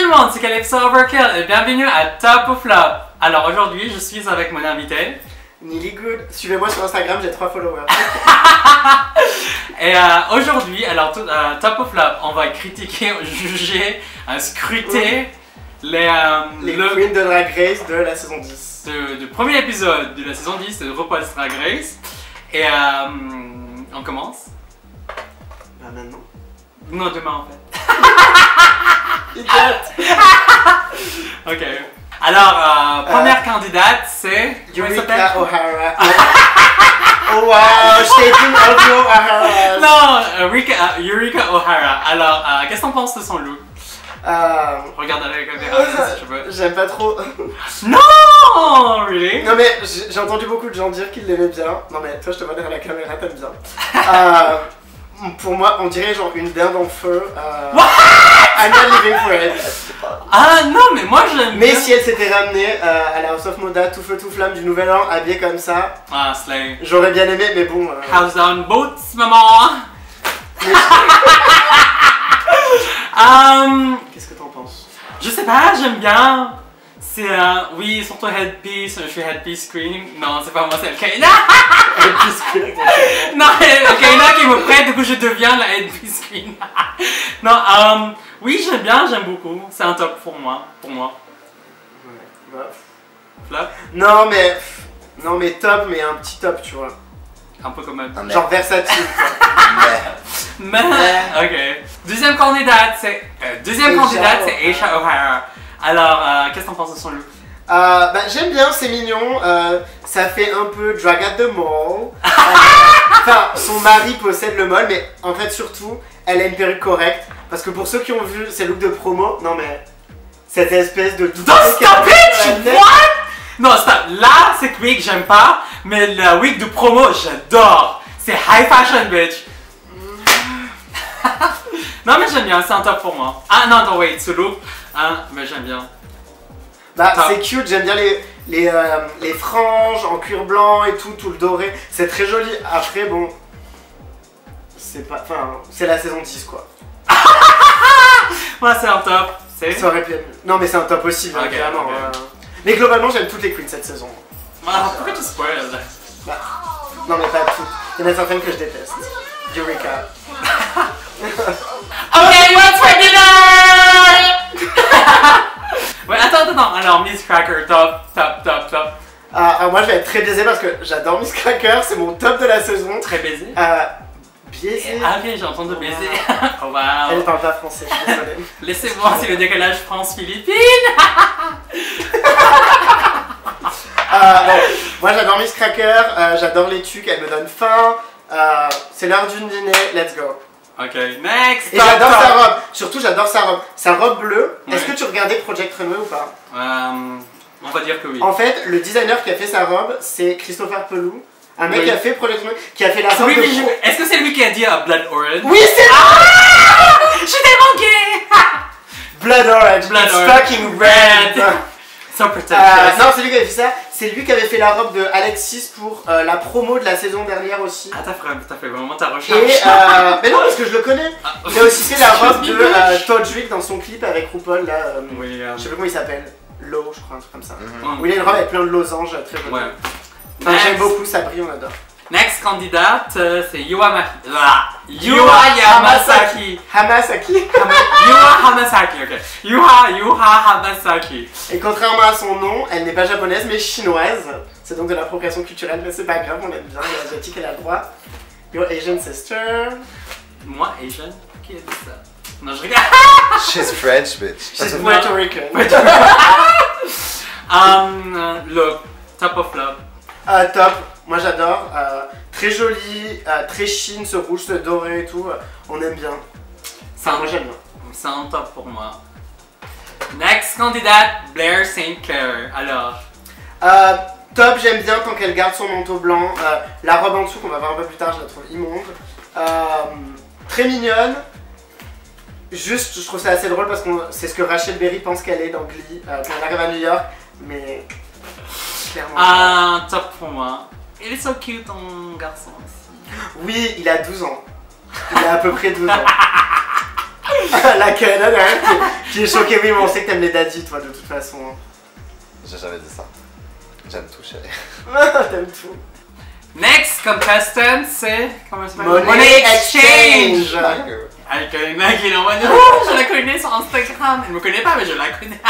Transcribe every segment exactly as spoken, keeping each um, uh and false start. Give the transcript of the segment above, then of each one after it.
le monde, c'est Calypso Overkill et bienvenue à Top ou Flop. Alors aujourd'hui, je suis avec mon invité Nilly Good. Suivez-moi sur Instagram, j'ai trois followers. Et euh, aujourd'hui, alors tout, euh, Top ou Flop, on va critiquer, juger, euh, scruter oui. les, euh, les le, queens de Drag Race de la saison dix. De, du premier épisode de la saison dix de RuPaul's Drag Race. Et euh, on commence. Bah maintenant. Non, demain en fait. Ok. Alors, euh, première euh, candidate, c'est... Eureka O'Hara. Oh wow, shaking audio O'Hara. Non, Eureka, uh, Eureka O'Hara. Alors, euh, qu'est-ce que t'en penses de son look? euh, Regarde avec la caméra si tu veux. J'aime pas trop. Non, really? Non mais j'ai entendu beaucoup de gens dire qu'ils l'aimaient bien. Non mais toi je te vois derrière la caméra, t'aimes bien. euh, Pour moi, on dirait genre une dinde en feu. Euh, What? I'm not living for it. Ah non, mais moi j'aime Mais bien. si elle s'était ramenée euh, à la House of Moda, tout feu tout flamme du Nouvel An, habillée comme ça, ah, slay. J'aurais bien aimé, mais bon. Euh... House down boots, maman. um, Qu'est-ce que t'en penses? Je sais pas, j'aime bien. C'est euh, oui, surtout headpiece, je suis headpiece queen. Non, c'est pas moi, c'est Elkaina. Headpiece queen. Non, Elkaina qui me prête, du coup je deviens la headpiece queen. Non, um, oui, j'aime bien, j'aime beaucoup. C'est un top pour moi, pour moi. Ouais, bah... Flop. Non mais, non mais top, mais un petit top, tu vois. Un peu comme un... Genre versatile. Mais, ok. Deuxième candidate, c'est euh, deuxième Aisha candidate, c'est O'Hara. Aisha O'Hara. Alors, euh, qu'est-ce que t'en penses de son look? Euh, bah, j'aime bien, c'est mignon, euh, ça fait un peu drag at the mall. Euh, Enfin, son mari possède le mall, mais en fait surtout, elle a une perruque correcte. Parce que pour ceux qui ont vu ses looks de promo, non mais, cette espèce de... Don't stop it! What? Non, stop. Là, cette wig, j'aime pas, mais la wig de promo, j'adore. C'est high fashion, bitch. Non, mais j'aime bien, c'est un top pour moi. Ah non, non, wait, ce look, hein, mais j'aime bien. Bah, c'est cute, j'aime bien les, les, euh, les franges en cuir blanc et tout, tout le doré. C'est très joli. Après, bon, c'est pas... Enfin, c'est la saison dix, quoi. Moi, c'est un top. Ça aurait pu être... Non, mais c'est un top aussi, bien okay, évidemment. okay. Euh... Mais globalement, j'aime toutes les queens cette saison. Ah, pourquoi tu spoil? Bah, non, mais pas toutes. Il y en a certaines que je déteste. Eureka. Ok, what's for dinner? Ouais, attends, attends, alors Miss Cracker, top, top, top, top. Euh, alors moi je vais être très biaisé parce que j'adore Miss Cracker, c'est mon top de la saison. Très baisé? Euh, biaisé? Ah ok, j'ai entendu wow. baiser. Oh wow. Elle parle pas français, je suis désolée. Laissez-moi, c'est le décalage France-Philippines. euh, bon, moi j'adore Miss Cracker, euh, j'adore les tucs, elle me donne faim. Euh, c'est l'heure d'une dîner, let's go. Ok, next! Et j'adore sa robe, surtout j'adore sa robe. Sa robe bleue, ouais. Est-ce que tu regardais Project Runway ou pas? euh, On va dire que oui. En fait, le designer qui a fait sa robe, c'est Christopher Pelou. Un mec oui. qui a fait Project Runway, qui a fait la robe oui, de... Je... Est-ce que c'est lui qui a dit uh, Blood Orange? Oui, c'est ah je suis manqué. Blood Orange, Blood it's orange. fucking red. So pretentious. Euh, non, c'est lui qui avait fait ça. C'est lui qui avait fait la robe de Alexis pour euh, la promo de la saison dernière aussi. Ah, t'as fait, fait vraiment ta recherche. Et euh, mais non, parce que je le connais. Ah, il a aussi fait la robe de euh, Todrick dans son clip avec RuPaul là. Euh, oui, um... Je sais plus comment il s'appelle. Lo, je crois, un truc comme ça. Mm-hmm. Où il a une robe avec plein de losanges très jolie. Ouais. Enfin, j'aime beaucoup, ça brille, on adore. Next candidate, euh, c'est Yua Ma... ah, Yua Yamasaki. Hamasaki. Yua Hamasaki, ok. Yua, Yua Hamasaki. Et contrairement à son nom, elle n'est pas japonaise mais chinoise. C'est donc de l'appropriation culturelle, mais c'est pas grave, on aime bien, elle est asiatique, elle a le droit. Your Asian sister. Moi, Asian? Qui a dit ça? Non, je regarde. She's French, bitch. She's Puerto Rican. um, look, top of flop. Uh, top, moi j'adore. Uh, très joli, uh, très chine, ce rouge, ce doré et tout. Uh, on aime bien. Ça, moi j'aime bien. C'est un top pour moi. Next candidate, Blair Saint Clair. Alors. Uh, top, j'aime bien tant qu'elle garde son manteau blanc. Uh, la robe en dessous qu'on va voir un peu plus tard, je la trouve immonde. Uh, très mignonne. Juste, je trouve ça assez drôle parce que c'est ce que Rachel Berry pense qu'elle est dans Glee euh, quand elle arrive à New York, mais clairement. Ah, uh, top pour moi. Il est so cute, ton garçon aussi. Oui, il a douze ans. Il a à peu près douze ans. La Kanan, hein, qui, qui est choquée. Oui, mais on sait que t'aimes les daddies, toi, de toute façon. J'ai jamais dit ça. J'aime tout, chérie. T'aimes tout. Next contestant, c'est. Comment ça s'appelle? Money Money Exchange. Exchange! Avec Kaina qui est en mode oh, je la connais sur Instagram. Elle me connaît pas, mais je la connais.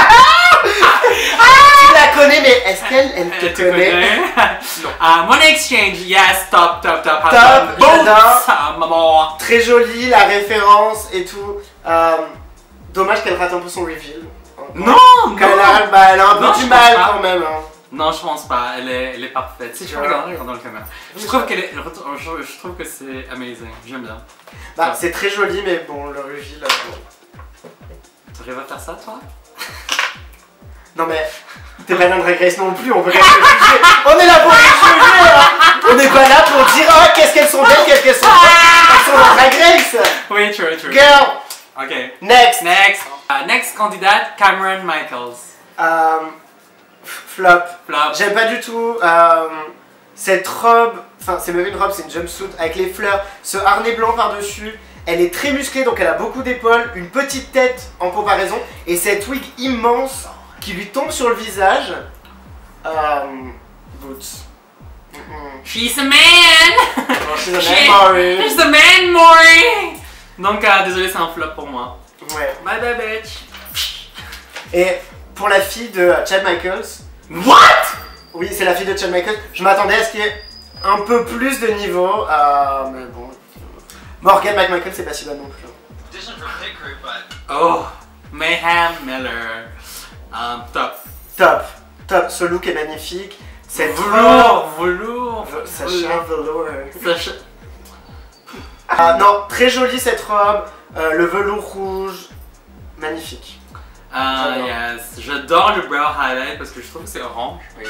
Tu la connais, mais est-ce qu'elle elle te Elle te connaît? connaît? Ah, Money Exchange, yes, top, top, top. Top, Boom, j'adore. ça, maman. Très jolie, la référence et tout. Euh, dommage qu'elle rate un peu son reveal. Non, Quand elle non. a, bah, elle a un peu Non, du je mal pense pas. quand même. Hein. Non, je pense pas. Elle est, elle est parfaite. Si je Ouais. regarde, regarde dans le caméra. Je trouve qu'elle est, je, je trouve que c'est amazing. J'aime bien. Bah, Ouais. c'est très joli, mais bon, le reveal. Euh... T'arrives à faire ça, toi? Non, mais t'es pas dans Drag Race non plus, on peut quand même les juger. On est là pour les juger, hein. On n'est pas là pour dire ah, qu'est-ce qu'elles sont belles, qu'est-ce qu'elles sont belles. Elles sont dans Drag Race. Oui, true, true. Girl, Ok. next. Next. Uh, next candidate, Cameron Michaels. Euh, flop. Flop. J'aime pas du tout euh, cette robe, enfin c'est même une robe, c'est une jumpsuit avec les fleurs, ce harnais blanc par-dessus. Elle est très musclée donc elle a beaucoup d'épaules, une petite tête en comparaison et cette wig immense qui lui tombe sur le visage. Euh, Boots. Mm-mm. She's a man! Oh, she's a She- man, Maury. She's a man, Maury! Donc, euh, désolé, c'est un flop pour moi. Ouais. Bye bye, bitch. Et pour la fille de Chad Michaels, What? oui c'est la fille de Chad Michaels, je m'attendais à ce qu'il y ait un peu plus de niveau, euh, mais bon. Morgan McMichael c'est pas si bad non plus. Oh, Mayhem Miller. Um, top. Top, top, ce look est magnifique. Cette Velours, velours. robe, Sacha velours. Sacha. Ah non, très jolie cette robe, euh, le velours rouge, magnifique. Ah, J'adore. yes. J'adore le brow highlight parce que je trouve que c'est orange. Wait.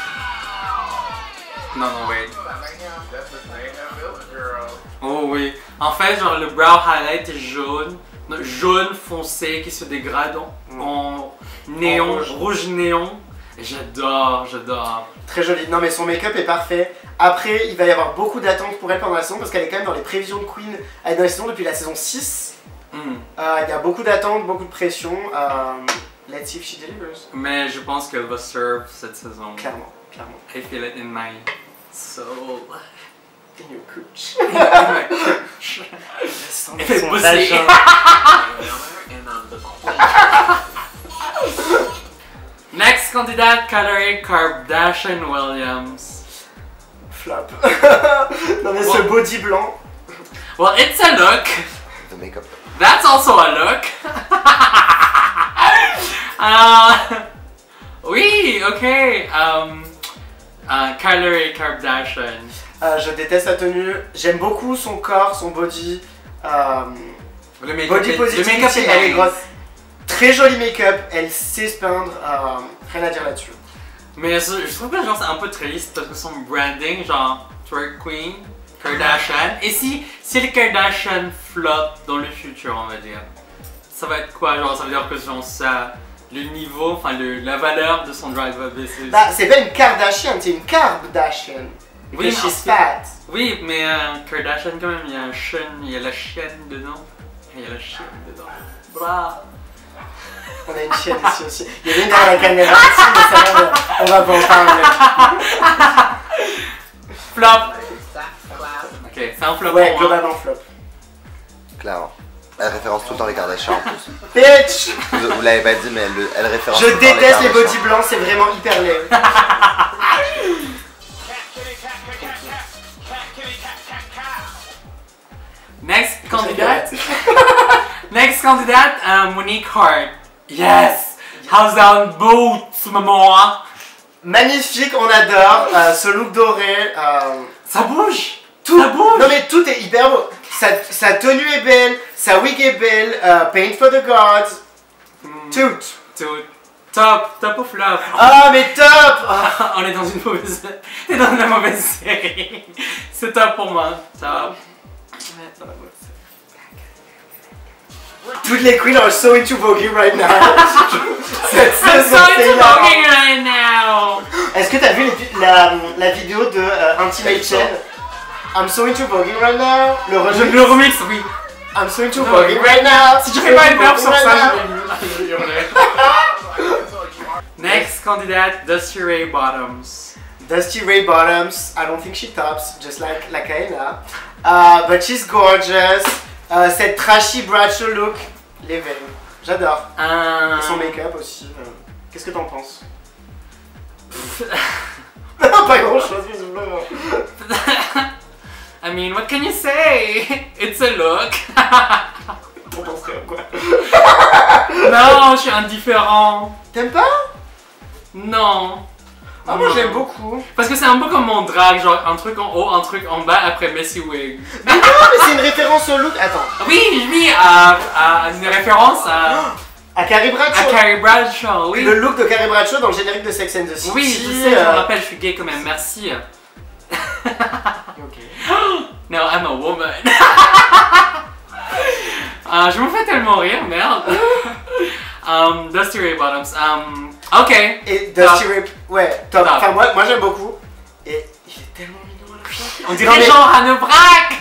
Non, non, wait. Oh oui. En fait, genre le brow highlight est jaune. Non, jaune foncé qui se dégrade en, Mm. en néon, En rouge. rouge néon. Et J'adore, j'adore. Très jolie. Non mais son make-up est parfait. Après, il va y avoir beaucoup d'attentes pour elle pendant la saison parce qu'elle est quand même dans les prévisions de Queen. Elle est dans la saison depuis la saison six. Mm. Euh, Il y a beaucoup d'attentes, beaucoup de pression. Euh, let's see if she delivers. Mais je pense qu'elle va serve cette saison. Clairement, clairement. I feel it in my soul. In your cooch. Elle fait Son pousser. vagin. Next candidate, Khloe Kardashian Williams. Flop. Non mais ce Bon. body blanc. Well, it's a look. The makeup. That's also a look. uh, oui, okay. Um, uh, Khloe Kardashian. Euh, je déteste sa tenue. J'aime beaucoup son corps, son body. Euh, Le make-up, body est- le positivity, make-up est elle est nice. grosse. Très joli make-up, elle sait se peindre. Euh, rien à dire là-dessus. Mais je je trouve que genre c'est un peu triste parce que son branding, genre Twerk Queen, Kardashian. Et si, si les Kardashian flop dans le futur, on va dire, ça va être quoi? Genre ça veut dire que genre ça, le niveau, enfin le, la valeur de son drive va baisser. Bah, c'est pas une Kardashian, c'est une Kardashian. Oui, Because mais she's en fat. Oui, mais euh, Kardashian quand même, il y a un chien, il y a la chienne dedans. Et il y a la chienne dedans. Bra. On a une chienne ici aussi. Il y a une derrière la caméra ici, mais ça va, on va pas en parler. Flop. Ok, c'est un flop Ouais, pour moi. globalement flop. Clairement. Elle référence tout le temps les Kardashians en plus. Bitch! Vous, vous l'avez pas dit, mais elle, elle référence Je tout le temps déteste les Kardashians. body blancs, c'est vraiment hyper laid. Next candidate. Next candidate, uh, Monique Hart. Yes! House down boots, maman! Magnifique, on adore. Euh, ce look doré. euh, Ça bouge! tout. Ça bouge! Non mais tout est hyper beau. Sa, sa tenue est belle, sa wig est belle. euh, Paint for the gods. Mm, Tout. tout. Top, top ou flop? Ah mais top! Ah. On est dans une mauvaise... T'es dans la mauvaise série. C'est top pour moi. Top. Toutes les queens are so into voguing right now. Cette I'm saison, so c'est into hilarant. voguing right now! Est-ce que t'as vu les- la, la vidéo de euh, Intimate Excellent. Chen? I'm so into voguing right now. Le Je remix. le remix, oui. I'm swing to Non, voguing right now. Si tu fais pas une verbe sur Right ça, now. je vais hurler. Next candidate, Dusty Ray Bottoms. Dusty Ray Bottoms, I don't think she tops, just like la Kaena. Uh, but she's gorgeous. Uh, cette trashy Bradshaw look, les veines. J'adore. Euh... Et son make-up aussi. euh. Qu'est-ce que t'en penses? Pas grand chose, visiblement. I mean, what can you say? It's a look. T'en penserais quoi? Non, je suis indifférent. T'aimes pas? Non. Ah, moi Non. j'aime beaucoup. Parce que c'est un peu comme mon drag, genre un truc en haut, un truc en bas, après Messy Wig. Mais non, mais c'est une référence au look. Attends. Oui, oui, à, à une référence à, À Carrie à Bradshaw. Carrie Bradshaw, oui. Le look de Carrie Bradshaw dans le générique de Sex and the City. Oui, je sais, je euh, me rappelle, je suis gay quand même, merci. Ok. No, I'm a woman. Ah, je me fais tellement rire, merde. um, Dusty Ray Bottoms. Um, ok. Et Dusty Top. Ray. Ouais, top. Top. Enfin, moi, moi j'aime beaucoup. Et il est tellement mignon à la fin. On dirait Non, mais- genre Anne Braque.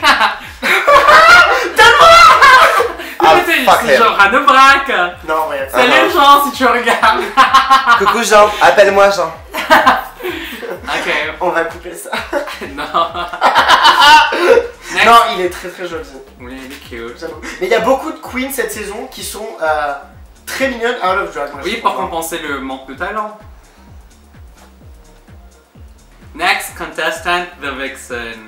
Ah, C'est fuck c'est him. genre Anne Braque. Non, ouais. Ah. Salut Jean, si tu regardes. Coucou Jean, appelle-moi Jean. Ok. On va couper ça. Non. Next. Non, il est très très joli. Oui, il est cute. J'avoue. Mais il y a beaucoup de queens cette saison qui sont euh, très mignonnes out of drag. moi, je Oui, trouve. pour compenser le manque de talent. Next contestant, The Vixen.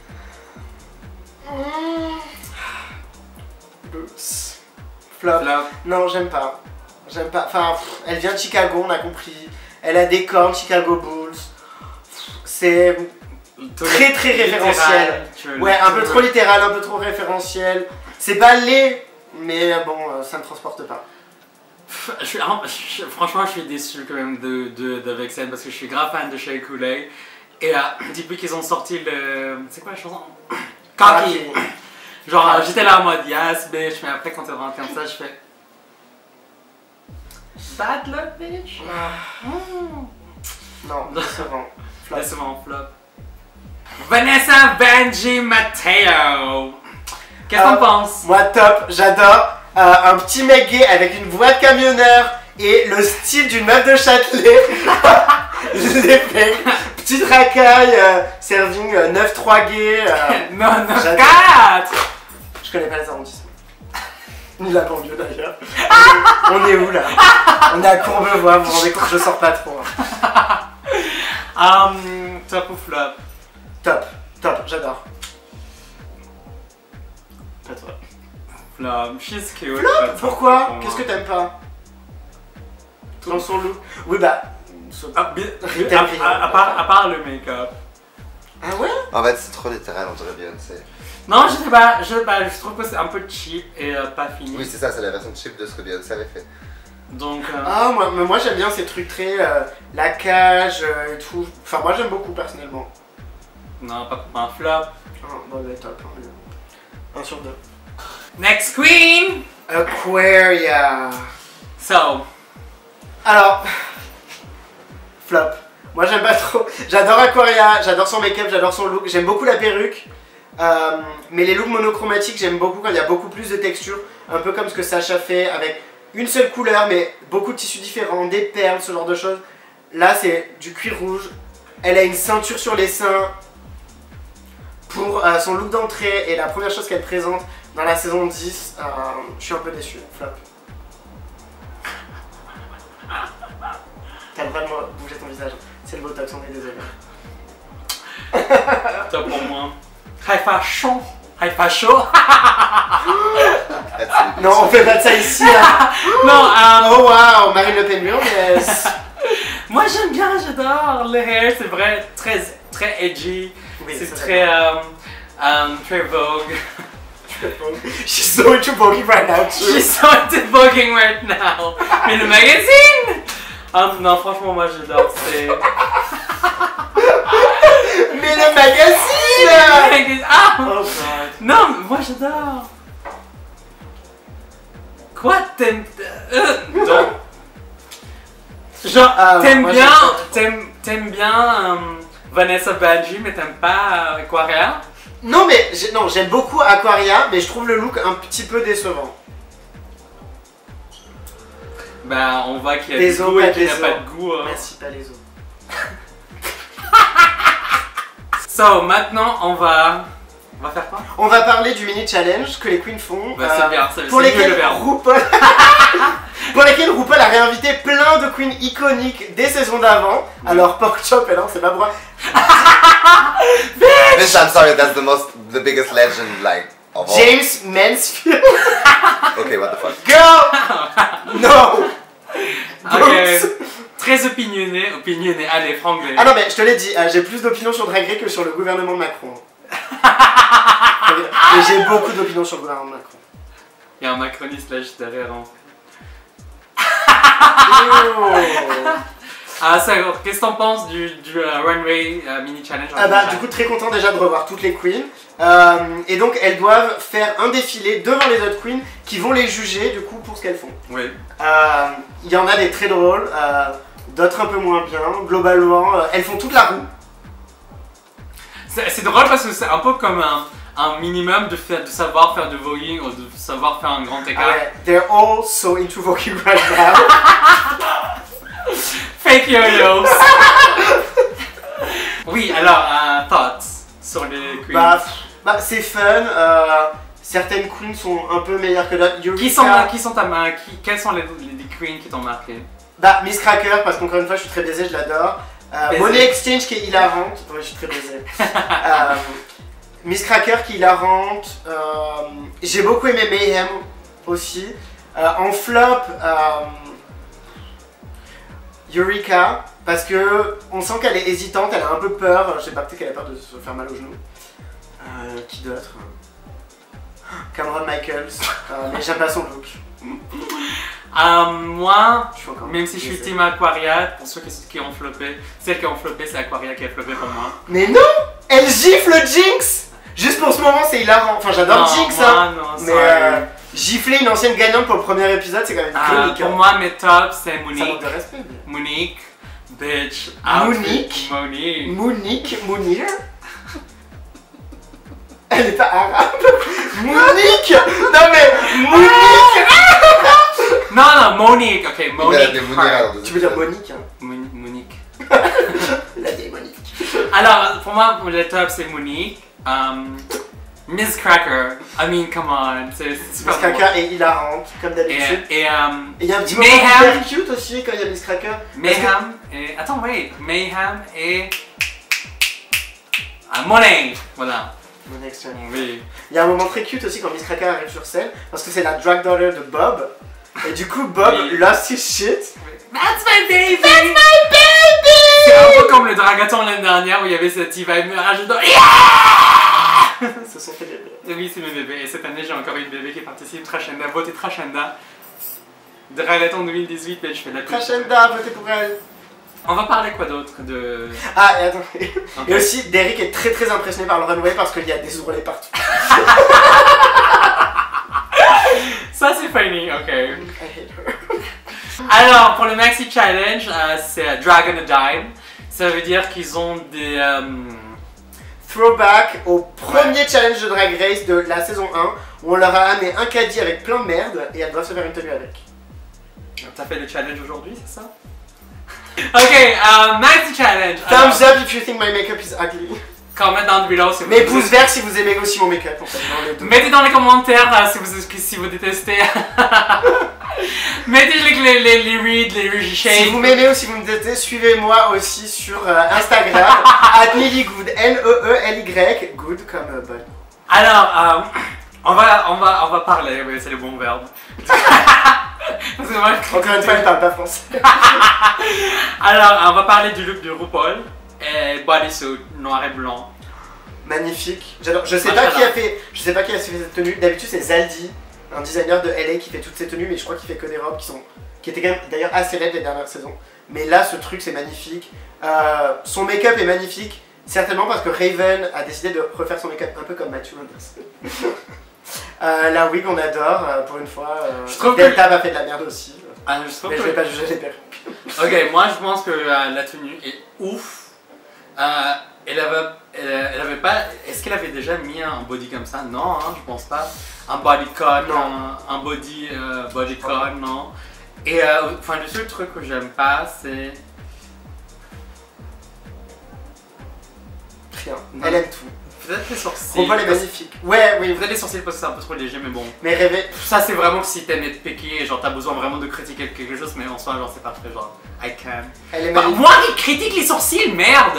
Boots. Flop. Flop. Non, j'aime pas. J'aime pas. Enfin, pff, elle vient de Chicago, on a compris. Elle a des cornes, Chicago Bulls. C'est très très référentiel. Ouais, un peu trop littéral, un peu trop référentiel. C'est pas laid, mais bon, euh, ça me transporte pas. Je suis, ah, je- franchement, je suis déçu quand même de, de, de Vixen parce que je suis grave fan de Shea Coulee. Et euh, depuis qu'ils ont sorti le. C'est quoi la chanson? Cocky! Genre, Ah, euh, j'étais là en mode yes, bitch, mais après, quand tu rentres comme ça, je fais. Bad luck, bitch! Mm. Non, décevant. Flop. Décevant, flop. Vanessa Vanjie Matteo! Qu'est-ce que Euh, t'en penses? Moi, top, j'adore. Euh, un petit mec gay avec une voix de camionneur et le style d'une meuf de Châtelet. Je l'ai fait. Petite racaille, euh, serving euh, neuf trois gay. euh, Non, non, j'adore. quatre! Je connais pas les arrondissements. Ni la banlieue d'ailleurs. On est où là? On est à Courbevoie, vous vous rendez compte, je sors pas trop. hein. Um, top ou flop? Top, top, j'adore. Pas toi. Flop, she's cute. Flop? but Pourquoi? pour moi. Qu'est-ce que t'aimes pas? Dans son look? Oui, bah. Ah, bien- T'aimes à, rien. à- à part, à part le make-up. Ah ouais? En fait, c'est trop littéral, on dirait Beyoncé. Non, je sais pas, je, bah, je trouve que c'est un peu cheap et euh, pas fini. Oui, c'est ça, c'est la version cheap de ce que Beyoncé avait fait. Donc, euh, Ah, moi, mais moi j'aime bien ces trucs très. euh, la cage euh, et tout. Enfin, moi j'aime beaucoup personnellement. non, pas un flop. Ah, bon, bah, top. hein. Un sur deux. Next queen! Aquaria. So, Alors. Flop. Moi j'aime pas trop. J'adore Aquaria, j'adore son make-up, j'adore son look. J'aime beaucoup la perruque. Euh, mais les looks monochromatiques, j'aime beaucoup quand il y a beaucoup plus de texture. Un peu comme ce que Sacha fait avec une seule couleur, mais beaucoup de tissus différents, des perles, ce genre de choses. Là, c'est du cuir rouge. Elle a une ceinture sur les seins. Pour euh, son look d'entrée et la première chose qu'elle présente dans la saison dix, euh, je suis un peu déçu. Flop. T'as le droit de me bouger ton visage. C'est le botox, on est désolé. top pour moi. High fashion! High fashion! Ah, c'est- Non, on fait pas de ça ici là. Non, euh, Oh waouh, Marine Le Pen Burmese. moi j'aime bien, j'adore le hair, c'est vrai, très, très edgy. Oui, c'est c'est très, euh, euh, très vogue. She's so into voguing right now too. She's so into voguing right now. Mais le magazine! Um, non, franchement, moi j'adore. C'est. Mais le magazine. Le magazine- Ah! Oh god. Non, mais moi j'adore. Quoi, t'aimes. Euh, donc. Genre, Ah, t'aimes moi, bien, j'aime pas trop. t'aimes, t'aimes bien euh, Vanessa Vanjie, mais t'aimes pas euh, Aquaria? Non mais j'ai- non, j'aime beaucoup Aquaria, mais je trouve le look un petit peu décevant. Bah, on voit qu'il y a Les du os, goût pas et qu'il des n'a os. pas de goût. Hein. Merci, pas les os. So, maintenant, on va... On va faire quoi? On va parler du mini challenge que les queens font. Bah, c'est bien, c'est pour c'est mieux le lesquels verbe. RuPaul... pour lesquels RuPaul a réinvité plein de queens iconiques des saisons d'avant. Alors, Pork Chop, et là, c'est ma bras. Bitch, I'm sorry, that's the most, the biggest legend, like, of all. James Mansfield. Okay, what the fuck? Girl. No. Ok, Brooks. très opinionné, opinionné. Allez, franglais. Ah non mais je te l'ai dit, euh, j'ai plus d'opinions sur Drag Race que sur le gouvernement de Macron. Et j'ai beaucoup d'opinions sur le gouvernement de Macron. Il y a un macroniste là juste derrière. Hein. Oh. Ah, ça, qu'est-ce que t'en penses du, du euh, runway euh, mini challenge? Ah bah du coup très content déjà de revoir toutes les queens. Euh, et donc elles doivent faire un défilé devant les autres queens qui vont les juger du coup pour ce qu'elles font. Oui. Euh, Il y en a des très drôles, euh, d'autres un peu moins bien. Globalement, euh, elles font toute la roue. C'est c'est drôle parce que c'est un peu comme un, un minimum de, faire, de savoir faire du voguing ou de savoir faire un grand écart. Ah ouais, they're all so into voguing right now. Fake yo-yos. Oui, alors, euh, thoughts sur les queens. Bah, bah c'est fun. Euh, certaines queens sont un peu meilleures que d'autres. Eureka. qui sont, qui sont ta main qui, Quelles sont les, les, les queens qui t'ont marqué? Bah Miss Cracker parce qu'encore une fois je suis très baisée, je l'adore. Euh, Baisée. Money Exchange qui est hilarante. Ouais, je suis très baisée. euh, Miss Cracker qui est hilarante. Euh, J'ai beaucoup aimé Mayhem aussi. Euh, en flop, euh, Eureka parce que on sent qu'elle est hésitante, elle a un peu peur. Je sais pas, peut-être qu'elle a peur de se faire mal au genou. Euh, qui d'autre? Cameron Michaels. Euh, mais j'aime pas son look. Euh, moi, Je suis encore même si je suis baisée. team Aquaria, pour ceux qui, qui ont floppé, celle qui ont floppé, c'est Aquaria qui a floppé pour moi. Mais non! Elle gifle Jinx! Juste pour ce moment, c'est hilarant. Enfin, j'adore Non, Jinx, moi, hein. non, Mais sorry. euh, gifler une ancienne gagnante pour le premier épisode, c'est quand même Euh, comique. pour hein. moi, mes tops, c'est Ça manque Monique. de respect. Monique, bitch. Monique? outfit, Monique. Monique, Mounir. Elle est pas arabe. Monique! Non mais, Monique! Non, non, Monique, ok, Il a Monique. des Hart. mounières dans Tu veux dire Monique, hein? Mon- Monique. La vieille Monique. Alors, pour moi, le top, c'est Monique. Um, Miss Cracker, I mean, come on, c'est c'est super Miss drôle. Cracker est hilarante, comme d'habitude. Et, et um, Et il y a un petit moment Mayhem. hyper cute aussi quand il y a Miss Cracker. Parce que- Mayhem et... Attends, wait. Mayhem et... Ah, Monet. Voilà. Mon ex, ouais. Oui. Il y a un moment très cute aussi quand Miss Cracker arrive sur scène parce que c'est la drag daughter de Bob. Et du coup, Bob Oui. lost his shit. That's my baby! That's my baby! C'est un peu comme le Dragaton l'année dernière où il y avait cette vibe mirage dedans. Yeah! Ce sont fait bébés. Oui, c'est mes bébés. Et cette année, j'ai encore une bébé qui participe. Trashenda, votez Trashenda. Dragaton deux mille dix-huit, mais je fais de la pub. Trashenda, votez pour elle. On va parler quoi d'autre de... Ah, et attends. Ok. Et aussi, Derrick est très très impressionné par le runway parce qu'il y a des ourlets partout. Ça, c'est funny, ok. I hate her. Alors, pour le Maxi Challenge, euh, c'est euh, Dragon a Dime. Ça veut dire qu'ils ont des... euh, Throwback au premier challenge de Drag Race de la saison un où on leur a amené un caddie avec plein de merde et elles doivent se faire une tenue avec. T'as fait le challenge aujourd'hui, c'est ça? Ok, euh, Maxi Challenge. Thumbs Alors, up if you think my makeup is ugly. comment down below si vous... Mais pouce vert si vous aimez aussi mon make-up en fait. Dans les deux. Mettez dans les commentaires euh, si, vous, si vous détestez. Mettez les, les, les, les reads, les read shakes. Si vous m'aimez ou si vous me détestez, suivez-moi aussi sur euh, Instagram, at Nellygood, N E E L Y, good comme euh, bon. Alors, euh, on, va, on, va, on va parler, oui, c'est le bon verbe. Parce que moi, je- Encore une fois, elle parle pas français. Alors, on va parler du look de RuPaul. Et bodysuit noir et blanc. Magnifique. J'adore. Je sais Moi, pas qui j'adore. a fait, je sais pas qui a fait cette tenue. D'habitude c'est Zaldi, un designer de L A qui fait toutes ces tenues, mais je crois qu'il fait que des robes qui sont, qui étaient quand même d'ailleurs assez laides les dernières saisons. Mais là, ce truc c'est magnifique. Euh, son make-up est magnifique, certainement parce que Raven a décidé de refaire son make-up un peu comme Matthew Anderson. euh, la wig on adore, euh, pour une fois. Euh, Je trouve Delta m'a fait de la merde aussi. Ah, je trouve Mais je que- vais pas juger les perruques. Ok, moi je pense que euh, la tenue est ouf. Euh, Elle avait, elle, elle avait pas. Est-ce qu'elle avait déjà mis un body comme ça? Non, hein, je pense pas. Un bodycon, un, un body euh, bodycon, non. Et euh, enfin, le seul truc que j'aime pas, c'est. Rien. Non. Elle aime tout. Peut-être les sourcils. On voit les magnifiques. Ouais, oui. Peut-être les sourcils parce que c'est un peu trop léger, mais bon. Mais rêver. Ça, c'est vraiment que si t'aimes être piqué, genre t'as besoin vraiment de critiquer quelque chose, mais en soi, genre c'est parfait, genre I can. Elle est Bah, magnifique. moi qui critique les sourcils, merde.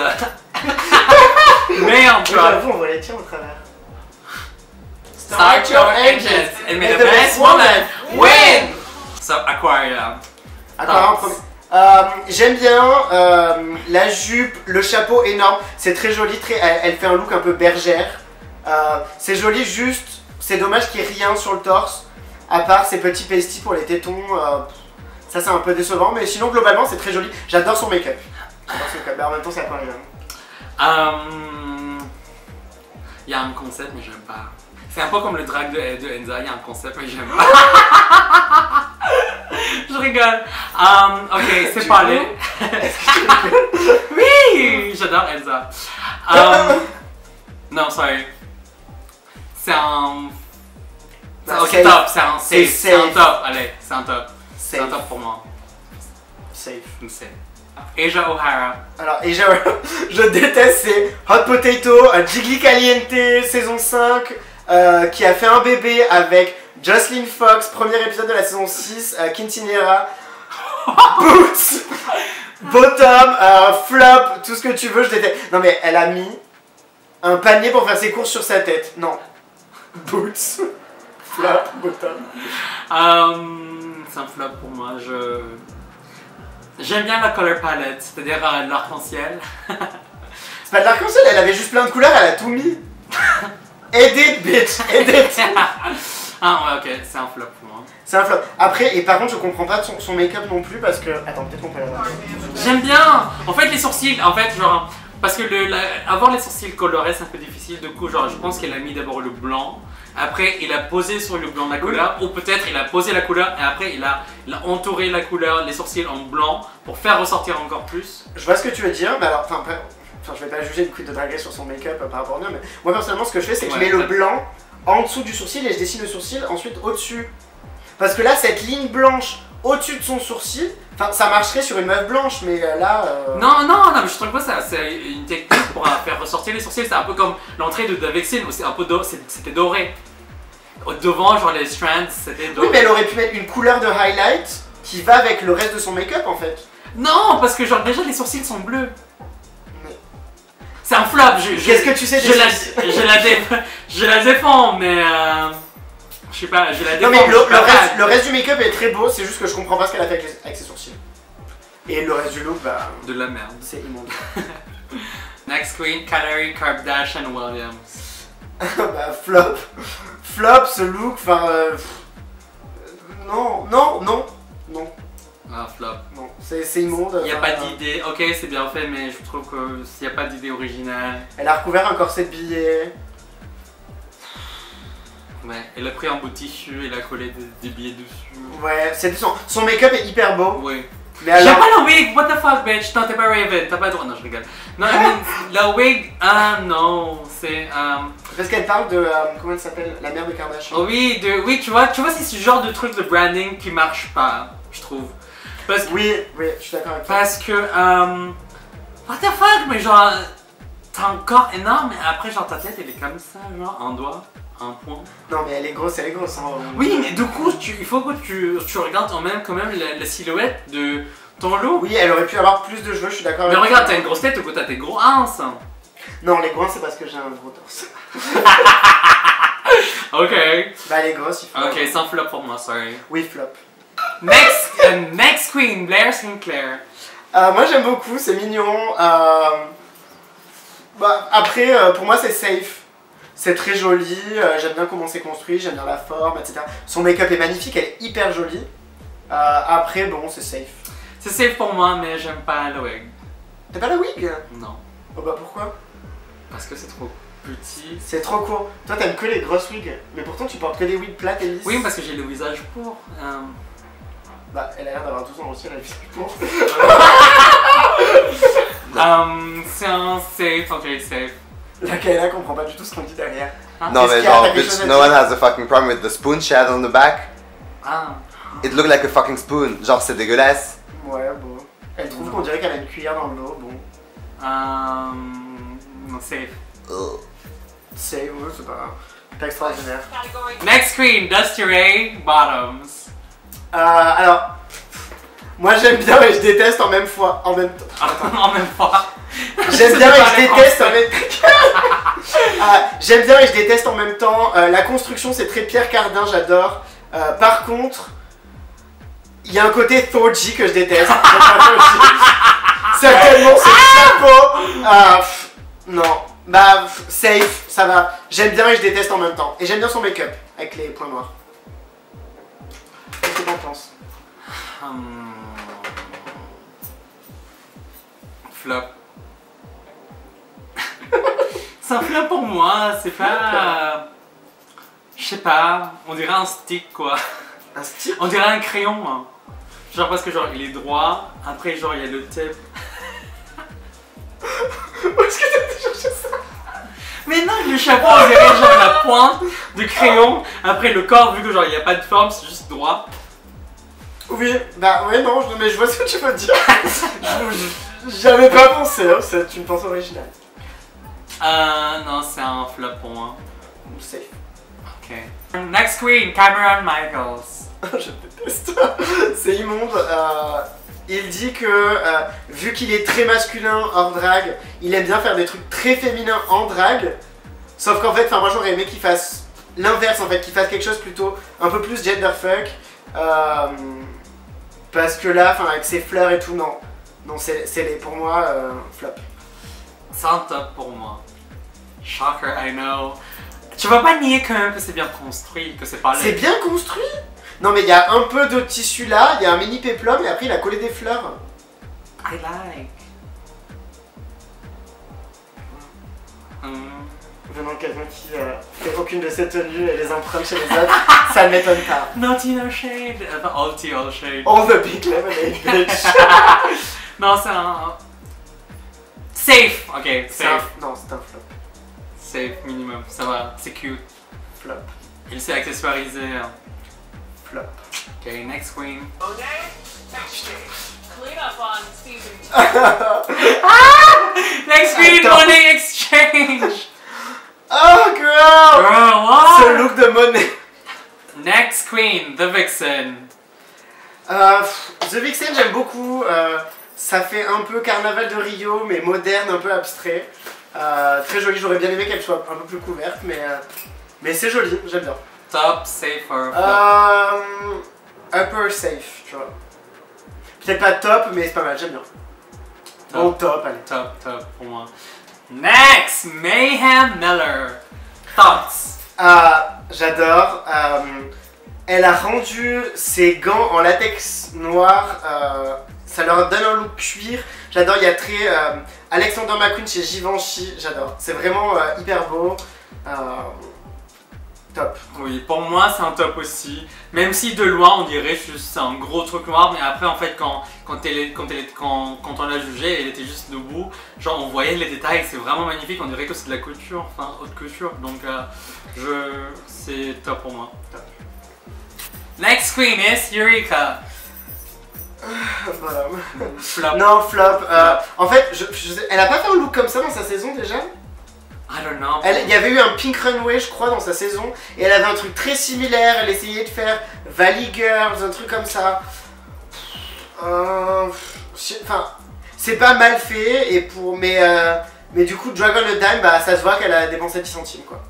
Merde, tu Oui, vois. j'avoue, on voit les tiens au travers. Start your engines and may the best woman win. So Aquarium. Aquarium Ah. premier. Euh, J'aime bien euh, la jupe, le chapeau énorme, c'est très joli, très, elle, elle fait un look un peu bergère. Euh, c'est joli, juste, c'est dommage qu'il n'y ait rien sur le torse, à part ces petits pasties pour les tétons. Euh, ça c'est un peu décevant, mais sinon globalement c'est très joli. J'adore son make-up. J'adore son make-up, mais en même temps c'est Aquarium. Il y a un concept, mais j'aime pas. C'est un peu comme le drag de, de Enza, il y a un concept, mais j'aime pas. Je rigole. Um, ok, c'est parlé. Oui, j'adore Elsa. Um, non, sorry. C'est un. c'est- Ok, Safe. top, c'est un C'est safe. C'est un safe. top, allez, c'est un top. C'est un Safe. top pour moi. Safe. C'est. Asia O'Hara. Alors, et je, je déteste ces Hot Potato, euh, Jiggly Caliente, saison cinq, euh, qui a fait un bébé avec Jocelyn Fox, premier épisode de la saison six, euh, Quinceañera, Boots, Bottom, euh, Flop, tout ce que tu veux, je déteste. Non mais elle a mis un panier pour faire ses courses sur sa tête. Non. Boots, Flop, Bottom. Um, c'est un flop pour moi. Je. J'aime bien la color palette, c'est-à-dire euh, l'arc-en-ciel. C'est pas de l'arc-en-ciel, elle avait juste plein de couleurs, elle a tout mis. Edit, bitch, edit. Ah ouais, ok, c'est un flop pour moi. C'est un flop. Après, et par contre, je comprends pas son, son make-up non plus parce que. Attends, peut-être qu'on peut l'avoir. J'aime bien. En fait, les sourcils, en fait, genre, parce que le, la- avoir les sourcils colorés, c'est un peu difficile. Du coup, genre, je pense qu'elle a mis d'abord le blanc. Après, il a posé sur le blanc la couleur, ou peut-être il a posé la couleur et après il a, il a entouré la couleur, les sourcils en blanc pour faire ressortir encore plus. Je vois ce que tu veux dire, mais alors, enfin, après, enfin, je vais pas juger le coup de Drag Race sur son make-up euh, par rapport à lui, mais moi personnellement, ce que je fais, c'est que Ouais, je mets le ça- blanc en dessous du sourcil et je dessine le sourcil ensuite au-dessus. Parce que là, cette ligne blanche au-dessus de son sourcil, enfin, ça marcherait sur une meuf blanche, mais euh, là. euh, Non, non, non, mais je trouve pas ça, c'est une technique pour euh, faire ressortir les sourcils. C'est un peu comme l'entrée de Davexine où c'est un peu do- c'est- c'était doré. Au devant, genre les strands, c'était doré. Oui, mais elle aurait pu mettre une couleur de highlight qui va avec le reste de son make-up en fait. Non, parce que genre déjà les sourcils sont bleus. Mais- C'est un flop. Je, je- Qu'est-ce que tu sais je des la, sourcils je, la dé- je la défends, mais euh, je sais pas, je la Non, défends. mais je le, suis le pas reste, fan. le reste du make-up est très beau, c'est juste que je comprends pas ce qu'elle a fait avec, les- avec ses sourcils. Et le reste du look, bah, De la merde. c'est immonde. Next queen, Kalari Kardashian Williams. Bah, flop. Flop, ce look, enfin. euh, pff, non, non, non, non, Ah, flop. non. C'est c'est immonde. Il n'y a enfin, pas d'idée. Ok, c'est bien fait, mais je trouve que s'il n'y a pas d'idée originale. Elle a recouvert un corset de billets. Ouais, elle a pris un bout de tissu, elle a collé des, des billets dessus. Ouais, c'est son, son make-up est hyper beau. Oui. Mais J'ai alors. pas la wig, what the fuck, bitch? Non, t'es pas Raven, t'as pas le droit. Non, je rigole. Non, I mean, la wig, ah non, c'est. euh, Parce qu'elle parle de. euh, comment elle s'appelle? La mère de Kardashian. Oh oui, de, oui, tu vois, tu vois, c'est ce genre de truc de branding qui marche pas, je trouve. Parce, Oui, oui, je suis d'accord avec toi. parce que, euh, what the fuck, mais genre, t'as un corps énorme, et après, genre, ta tête, elle est comme ça, genre, un doigt, un point. Non, mais elle est grosse, elle est grosse. Hein. Oui, mais du coup, tu, il faut que tu, tu regardes quand même, quand même la, la silhouette de ton look. Oui, elle aurait pu avoir plus de cheveux, je suis d'accord Mais avec regarde, toi. t'as une grosse tête, du coup, t'as tes gros uns. Non, les gros, c'est parce que j'ai un gros torse. Ok. Bah, elle est grosse, il faut. Ok, sans flop pour moi, sorry. Oui, flop. Next, uh, next queen, Blair Sinclair. Euh, moi j'aime beaucoup, c'est mignon. Euh... Bah, après, euh, pour moi c'est safe. C'est très joli, euh, j'aime bien comment c'est construit, j'aime bien la forme, et cetera. Son make-up est magnifique, elle est hyper jolie. Euh, après, bon, c'est safe. C'est safe pour moi, mais j'aime pas le wig. T'as pas la wig? Non, Oh bah pourquoi? parce que c'est trop petit. C'est trop court. Toi t'aimes que les grosses wigs, mais pourtant tu portes que des wigs plates et lisses. Oui, parce que j'ai le visage court. Euh, Bah, elle a l'air d'avoir douze ans aussi, elle a le visage court. euh, c'est un, non, safe, ok, safe. La Kayla comprend pas du tout ce qu'on dit derrière. Non, Qu'est-ce mais qu'il y a? genre, T'as quelque bitch, chose à no dire? one has a fucking problem with the spoon she had on the back. Ah. It looked like a fucking spoon. Genre, c'est dégueulasse. Ouais, bon. Elle trouve qu'on dirait qu'elle a une cuillère dans le dos, bon. Euh, non, safe. Ugh. C'est, ouais, c'est pas, pas extraordinaire. Next queen, Dusty Ray, bottoms. Euh, alors, moi j'aime bien et je déteste en même fois, en même temps. En même fois. J'aime bien et je déteste en même temps. Euh, J'aime bien et je déteste en même temps. Euh, la construction, c'est très Pierre Cardin, j'adore. Euh, par contre, il y a un côté Thorgy que je déteste. Certainement, c'est le chapeau. Euh, pff, non, bah pff, safe, ça va. J'aime bien et je déteste en même temps. Et j'aime bien son make-up avec les points noirs. Qu'est-ce que t'en penses? Hum. Flop. C'est un flop pour moi, c'est pas... Je sais pas, on dirait un stick quoi. Un stick? On dirait un crayon. Hein. Genre parce que genre il est droit, après genre il y a le tip. Où est-ce que t'as été chercher ça? Mais non, le chapeau on dirait genre la pointe de crayon, après le corps vu que genre il n'y a pas de forme, c'est juste droit. Oui, bah ouais non, je- mais je vois ce que tu veux dire. J'avais pas pensé, hein, c'est une pensée originale. Euh, non, c'est un flop pour moi. Safe. Ok. Next queen, Cameron Michaels. Je déteste. C'est immonde. Euh, il dit que euh, vu qu'il est très masculin hors drague, il aime bien faire des trucs très féminins en drague. Sauf qu'en fait, moi j'aurais aimé qu'il fasse l'inverse en fait, qu'il fasse quelque chose plutôt un peu plus genderfuck. Euh, parce que là, enfin avec ses fleurs et tout, non. Non, c'est les pour moi euh, flop. C'est un top pour moi. Shocker, I know. Tu vas pas nier quand même que c'est bien construit, que c'est pas C'est laid. bien construit. Non mais il y a un peu de tissu là, il y a un mini péplum et après il a collé des fleurs. I like. Hmm. Venant de quelqu'un qui euh, fait aucune de ses tenues et les emprunte chez les autres, ça ne m'étonne pas. Naughty no shade. Euh, all tea, all shade. All the big lemonade bitch. Non, c'est un... Safe. Ok, C'est un... safe. Non, c'est un flop. Safe minimum, ça va, c'est cute. Flop. Il s'est accessoirisé. hein. Flop. Ok, next queen. Clean up on season two. Next queen, Attends. money exchange. Oh girl! Girl, what? Ce look de monnaie. Next queen, the vixen. Euh, pff, The Vixen j'aime beaucoup. Euh, ça fait un peu carnaval de Rio mais moderne, un peu abstrait. Euh, très joli, j'aurais bien aimé qu'elle soit un peu plus couverte mais, euh, mais c'est joli, j'aime bien. Top, safe or flop? Euh, upper safe, tu vois. Peut-être pas top, mais c'est pas mal, j'aime bien. Top. Bon, top, allez. Top, top pour moi. Next, Mayhem Miller. Thoughts? Euh, J'adore. Euh, elle a rendu ses gants en latex noir. Euh, ça leur donne un look cuir. J'adore, il y a très euh, Alexander McQueen chez Givenchy. J'adore. C'est vraiment euh, hyper beau. Euh, top. Oui, pour moi c'est un top aussi. Même si de loin on dirait juste c'est un gros truc noir, mais après en fait quand, quand, elle, est- quand, elle, est- quand, quand on l'a jugée, elle était juste debout. Genre on voyait les détails, c'est vraiment magnifique, on dirait que c'est de la couture, enfin haute couture. Donc euh, je c'est top pour moi. Top. Next queen is Eureka. Voilà. Flop. Non, flop. Euh, en fait, je, je sais- elle a pas fait un look comme ça dans sa saison déjà? I don't know. Elle- Il y avait eu un Pink Runway, je crois, dans sa saison, et elle avait un truc très similaire. Elle essayait de faire Valley Girls, un truc comme ça. Euh, je- Enfin, c'est pas mal fait, et pour, mais, euh, mais du coup, Dragon a Dime, bah, ça se voit qu'elle a dépensé dix centimes, quoi.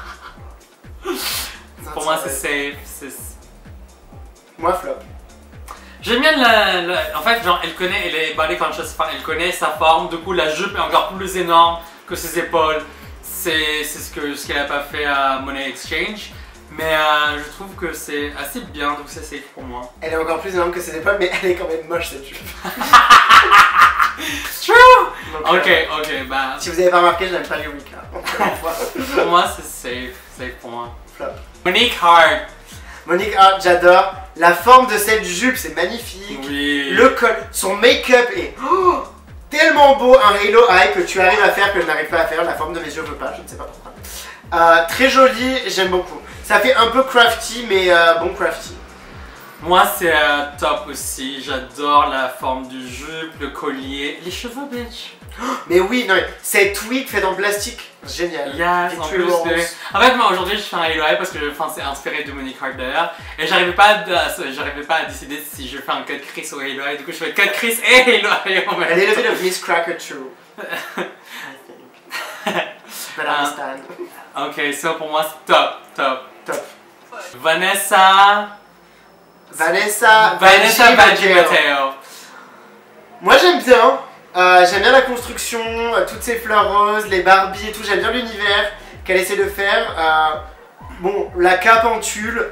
Pour Non, moi ça c'est va. safe. c'est- Moi, flop. J'aime bien la, la- En fait, genre, elle connaît, elle est body conscious, enfin, elle connaît sa forme, du coup, la jupe est encore plus énorme que ses épaules. C'est c'est ce que ce qu'elle a pas fait à Money Exchange. Mais euh, je trouve que c'est assez bien, donc c'est safe pour moi. Elle est encore plus énorme que ses épaules, mais elle est quand même moche, cette jupe. True! Donc, Ok, euh, ok, bah. si vous avez pas remarqué, je n'aime pas Eureka. Pour moi, c'est safe. Safe pour moi. Flop. Monique Hart. Monique Hart, j'adore. La forme de cette jupe, c'est magnifique. Oui. Le col, son make-up est oh, tellement beau, un Halo Eye que tu arrives à faire que je n'arrive pas à faire. La forme de mes yeux veut pas, je ne sais pas pourquoi. Euh, très joli, j'aime beaucoup. Ça fait un peu crafty, mais euh, bon crafty. Moi, c'est euh, top aussi. J'adore la forme du jupe, le collier, les cheveux, bitch. Mais oui, non, mais cette wig faite en plastique, génial. Yes, en Victory plus Rolls. de... En fait, moi aujourd'hui, je fais un Halo Eye parce que enfin, c'est inspiré de Monique Carter et j'arrivais pas, à... j'arrivais pas à décider si je fais un cut Chris ou Halo Eye. Du coup, je fais cut Chris et Halo Eye en même A little temps. bit of Miss Cracker too. I think. But I understand. Ok, so pour moi, c'est top, top. Top. Vanessa. Vanessa. Vanessa Vanjie Badgie Mateo. Mateo. Moi j'aime bien. Euh, j'aime bien la construction, euh, toutes ces fleurs roses, les Barbie et tout. J'aime bien l'univers qu'elle essaie de faire. Euh, bon, la cape en tulle.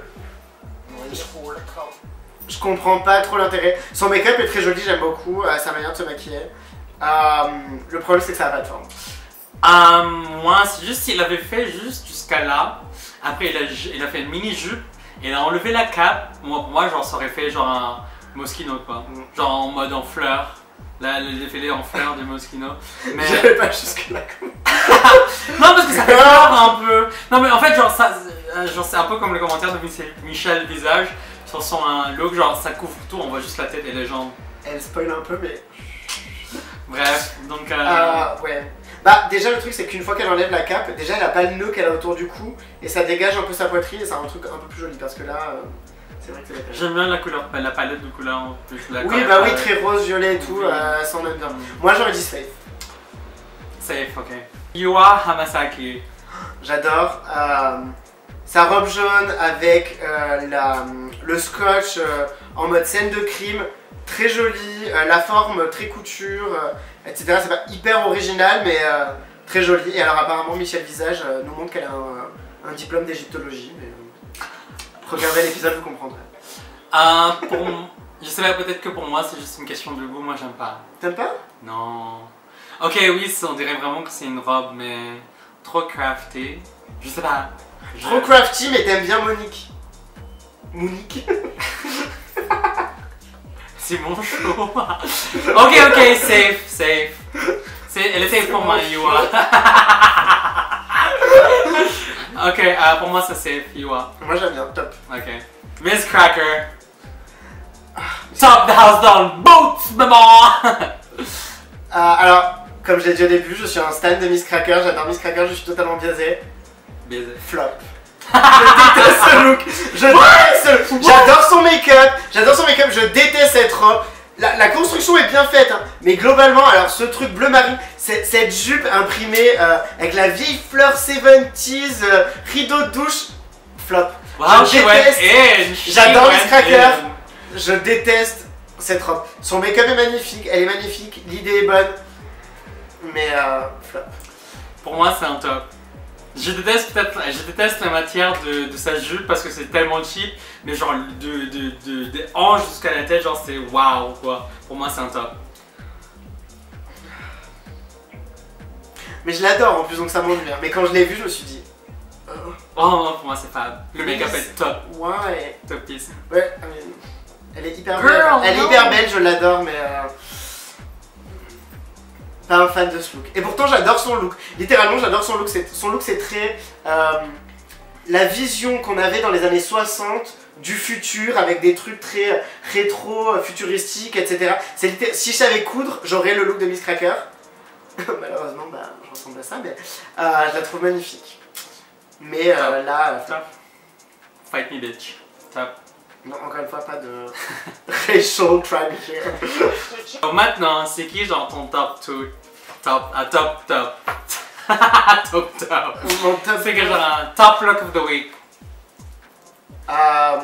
Je comprends pas trop l'intérêt. Son make-up est très joli, j'aime beaucoup. Euh, sa manière de se maquiller. Euh, le problème c'est que ça a pas de forme. Euh, moi, c'est juste s'il avait fait juste jusqu'à là. Après, il a, il a fait une mini jupe. Et il a enlevé la cape. Moi, pour moi, genre, ça aurait fait genre un Moschino, quoi. Mm. Genre en mode en fleurs. Là, le défilé en fleurs du Moschino. Mais... J'avais pas jusque là. non, parce que ça fait peur un peu. Non, mais en fait, genre, ça, genre c'est un peu comme le commentaire de Michel Visage sur son euh, look. Genre, ça couvre tout, on voit juste la tête et les jambes. Elle spoil un peu, mais. Bref, donc. Euh... Euh, ouais. Bah, déjà, le truc, c'est qu'une fois qu'elle enlève la cape, déjà, elle a pas le nœud qu'elle a autour du cou et ça dégage un peu sa poitrine et c'est un truc un peu plus joli parce que là, euh, c'est vrai que c'est la pêche. J'aime bien la couleur, la palette de couleurs en plus. La Oui, couleur, bah oui, euh, très rose, violet et tout, oui. euh, ça en aime bien. Moi, j'aurais dit safe. Safe, ok. Yua Hamasaki. J'adore. Euh, sa robe jaune avec euh, la, le scotch euh, en mode scène de crime, très jolie, euh, la forme très couture, euh, et cetera. C'est pas hyper original, mais euh, très joli. Et alors, apparemment, Michel Visage euh, nous montre qu'elle a un, un diplôme d'égyptologie. Mais, euh, regardez l'épisode, vous comprendrez. Euh, pour... Je sais pas, peut-être que pour moi, c'est juste une question de goût. Moi, j'aime pas. T'aimes pas? Non. Ok, oui, on dirait vraiment que c'est une robe, mais trop crafty. Je sais pas. Je... Trop crafty, mais t'aimes bien Monique. Monique. C'est mon show. Ok, ok, safe, safe. C'est, elle était pour moi, Yua. Ok, euh, pour moi, c'est safe, Yua. Moi, j'aime bien, top. Ok. Miss Cracker. Top the house down boots, maman. Euh, alors, comme je l'ai dit au début, je suis un stan de Miss Cracker, j'adore Miss Cracker, je suis totalement biaisé. Baiser. Flop. Je déteste ce look. Je déteste ce look. J'adore son make-up. J'adore son make-up. Je déteste cette robe. La, la construction est bien faite, hein, mais globalement, alors ce truc bleu marine, cette, cette jupe imprimée euh, avec la vieille fleur soixante-dix, euh, rideau de douche, flop. Wow, je she went déteste. in, she J'adore went Miss Cracker. in. Je déteste cette robe. Son make-up est magnifique, elle est magnifique, l'idée est bonne, mais euh, flop. Pour moi, c'est un top. Je déteste peut-être, je déteste la matière de, de sa jupe parce que c'est tellement cheap, mais genre de, de, de, des hanches jusqu'à la tête, genre c'est waouh quoi. Pour moi, c'est un top. Mais je l'adore en plus, donc ça monte bien. Mais quand je l'ai vu, je me suis dit. euh, Oh non, pour moi, c'est fab. Le make-up Oui, est top, Ouais. top piece. Ouais, I mean, elle est hyper Girl, belle. Elle est no. hyper belle, je l'adore, mais. Euh, pas un fan de ce look. Et pourtant, j'adore son look. Littéralement, j'adore son look. C'est- Son look, c'est très. Euh, la vision qu'on avait dans les années soixante du futur avec des trucs très rétro, futuristiques, et cetera. C'est litté- si je savais coudre, j'aurais le look de Miss Cracker. Malheureusement, bah, je ressemble à ça, mais euh, je la trouve magnifique. Mais euh, là, euh, Top. Fight me, bitch. Top. non, encore une fois, pas de racial tribe here. Donc maintenant, c'est qui genre ton top deux? Top, ah, top, top. top, top. Mon top C'est que genre un top look of the week. Euh,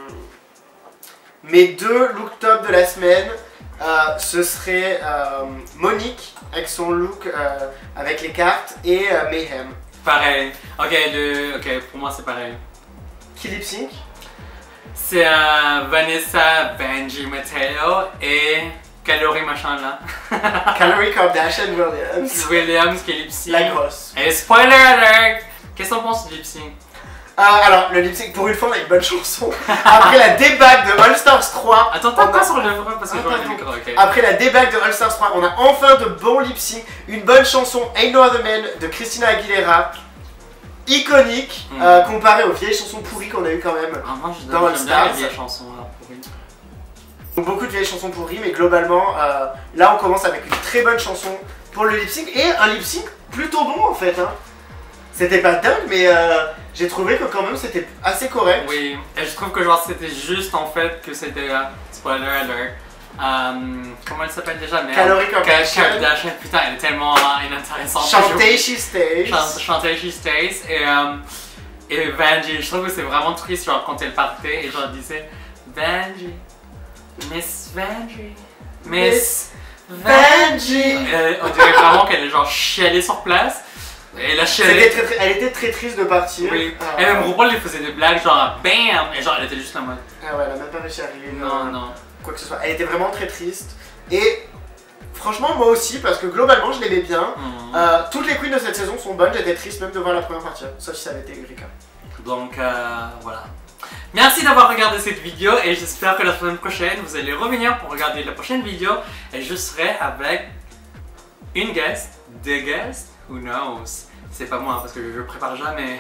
mes deux look top de la semaine, euh, ce serait euh, Monique avec son look euh, avec les cartes et euh, Mayhem. Pareil. Ok, le, ok, pour moi c'est pareil. Qui lip sync? C'est euh, Vanessa Badgie Mateo et Calorie machin là. Calorie Kardashian Williams. Williams qui est lip sync. La grosse. Et spoiler alert! Qu'est-ce qu'on pense du lip sync? Euh, alors, le lip sync, pour une fois, on a une bonne chanson. Après la débâcle de All Stars trois. Attends, tape on pas a- sur le vrai parce que Ah, j'aurais le pardon. micro, ok. Après la débâcle de All Stars trois, on a enfin de bons lip sync. Une bonne chanson, Ain't No Other Man de Christina Aguilera. Iconique, Mm. euh, comparée aux vieilles chansons pourries qu'on a eu quand même. Ah, moi, je Dans All j'aime bien les Stars. vieilles chansons là pourries. Donc, beaucoup de vieilles chansons pourries, mais globalement, euh, là on commence avec une très bonne chanson pour le lip sync et un lip sync plutôt bon en fait. Hein. C'était pas dingue, mais euh, j'ai trouvé que quand même c'était assez correct. Oui, et je trouve que genre c'était juste en fait que c'était. Euh, spoiler alert. Euh, comment elle s'appelle déjà? Merde. Calorie Kardashian. Kardashian, putain, elle est tellement euh, inintéressante. Chanter She Stays. Chante- Chanter She Stays et, euh, et Vanjie, je trouve que c'est vraiment triste genre quand elle partait et genre elle disait Vanjie, Miss Vanjie, Miss Vanjie. Euh, on dirait vraiment qu'elle est genre chialée sur place et elle a C'était chialé. très, très- elle était très triste de partir. Oui. Euh, Et même RuPaul elle faisait des blagues genre BAM et genre elle était juste en mode Ah ouais, elle a même pas réussi à arriver. non non. Quoi que ce soit. Elle était vraiment très triste. Et franchement, moi aussi, parce que globalement, je l'aimais bien. Hmm. Euh, toutes les queens de cette saison sont bonnes. J'étais triste même de voir la première partie. Sauf si ça avait été Eureka. Donc euh, voilà. Merci d'avoir regardé cette vidéo et j'espère que la semaine prochaine vous allez revenir pour regarder la prochaine vidéo et je serai avec une guest, des guests, who knows. C'est pas moi parce que je prépare jamais.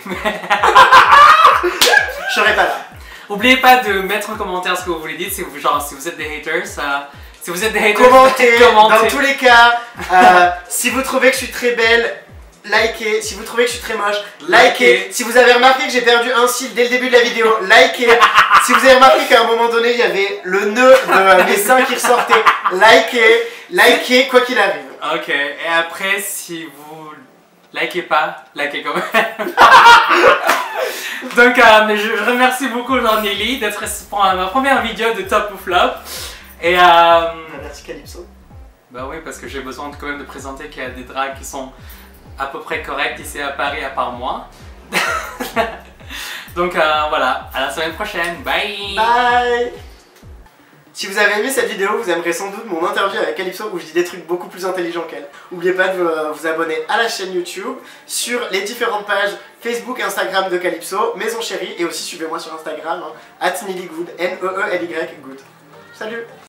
Je serais pas là. N'oubliez pas de mettre en commentaire ce que vous voulez dire si vous, genre, si vous êtes des haters. euh, si vous êtes des haters, Commentez. commentez. Dans tous les cas, euh, si vous trouvez que je suis très belle, likez. Si vous trouvez que je suis très moche, likez. Likez. Si vous avez remarqué que j'ai perdu un cil dès le début de la vidéo, likez. Si vous avez remarqué qu'à un moment donné, il y avait le nœud de euh, mes seins qui ressortait, likez. Likez quoi qu'il arrive. Ok, et après si vous likez pas, likez quand même. Donc euh, mais je, je remercie beaucoup Jean-Nelly d'être ici pour ma première vidéo de Top ou Flop. Et euh, Merci Calypso. bah oui parce que j'ai besoin de, quand même de présenter qu'il y a des drags qui sont à peu près corrects ici à Paris à part moi. Donc euh, voilà, à la semaine prochaine, bye. Bye. Si vous avez aimé cette vidéo, vous aimerez sans doute mon interview avec Calypso où je dis des trucs beaucoup plus intelligents qu'elle. N'oubliez pas de vous, euh, vous abonner à la chaîne YouTube, sur les différentes pages Facebook, Instagram de Calypso, Maison Chérie, et aussi suivez-moi sur Instagram, hein, at Nillygood, N E E L Y Good. Salut.